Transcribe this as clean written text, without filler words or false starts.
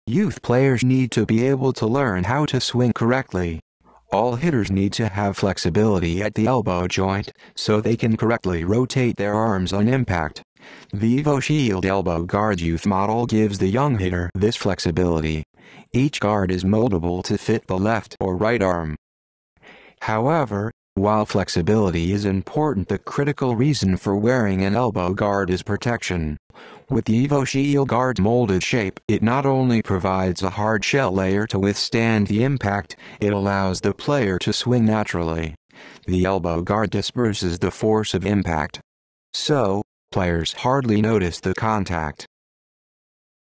Youth players need to be able to learn how to swing correctly. All hitters need to have flexibility at the elbow joint, so they can correctly rotate their arms on impact. The Evoshield elbow guard youth model gives the young hitter this flexibility. Each guard is moldable to fit the left or right arm. However, while flexibility is important, the critical reason for wearing an elbow guard is protection. With the Evoshield guard's molded shape, it not only provides a hard shell layer to withstand the impact, it allows the player to swing naturally. The elbow guard disperses the force of impact. So, players hardly notice the contact.